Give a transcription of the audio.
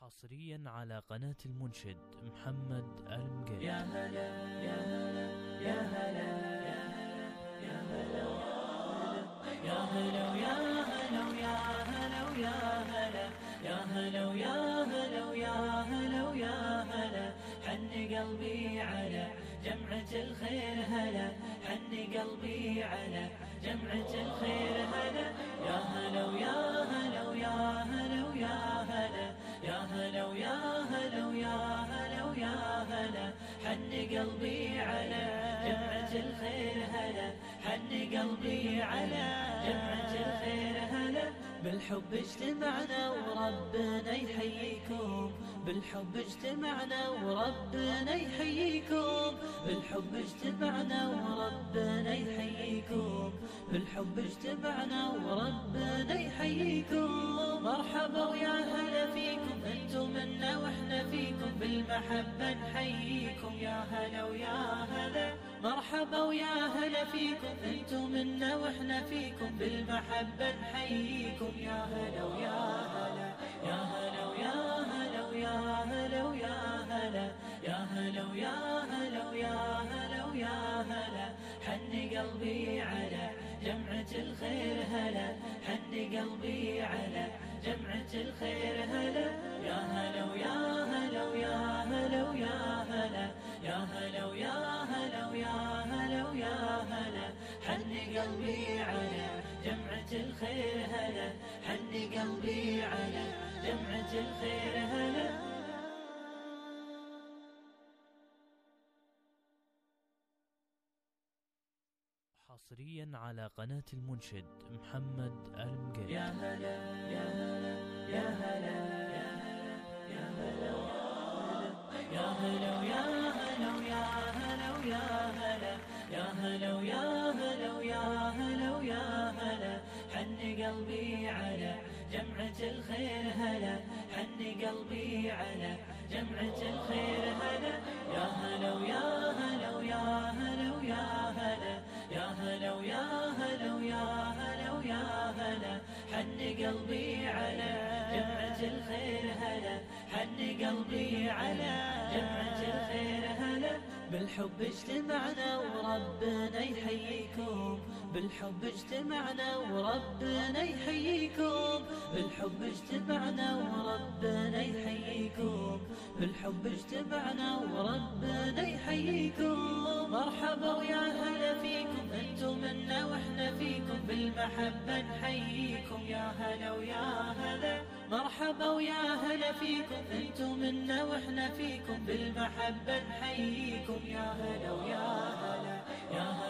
حصريا على قناة المنشد محمد المقيد. يا هلا يا هلا يا هلا يا هلا يا هلا يا هلا يا هلا يا هلا يا هلا يا هلا يا هلا يا هلا حن قلبي على جمعة الخير هلا حن قلبي على جمعة الخير هلا يا هلا يا هلا يا هلا يا هلا يا هلا يا هلا يا هلا يا هلا حن قلبي على جمعة الخير هلا حن قلبي على جمعة الخير هلا بالحب اجتمعنا وربنا يحييكم بالحب اجتمعنا وربنا يحييكم بالحب اجتمعنا وربنا يحييكم بالحب اجتمعنا وربنا يحييكم مرحبا ويا هلا فيكم انتم منا واحنا فيكم بالمحبة نحييكم يا هلا ويا هلا مرحبا ويا هلا فيكم انتم منا واحنا فيكم بالمحبة نحييكم يا هلا ويا هلا يا هلا ويا هلا ويا هلا ويا هلا يا هلا ويا هلا ويا هلا ويا هلا حن قلبي على جمعة الخير هلا حن قلبي على جمعة الخير هلا يا هلا ويا هلا ويا هلا ويا هلا يا هلا ويا هلا ويا هلا ويا هلا حن قلبي على جمعة الخير هلا حن قلبي على جمعة الخير هلا. حصريا على قناة المنشد محمد المقيد. يا هلا يا هلا يا هلا يا هلا يا هلا يا هلا يا هلا يا هلا يا هلا يا هلا يا هلا يا هلا حن قلبي على جمعة الخير هلا حن قلبي على جمعة الخير هلا يا هلا ويا هلا ويا هلا ويا هلا يا هلا ويا هلا ويا هلا ويا هلا حن قلبي على جمعة الخير هلا حن قلبي على جمعة الخير هلا بالحب اجتمعنا وربنا يحييكم بالحب اجتمعنا وربنا يحييكم بالحب اجتمعنا وربنا يحييكم بالحب اجتمعنا وربنا يحييكم مرحبا ويا هلا فيكم انتم منا واحنا فيكم بالمحبة نحييكم يا هلا ويا هلا مرحبا ويا هلا فيكم انتم منا واحنا فيكم بالمحبة نحييكم يا هلا ويا هلا يا هلا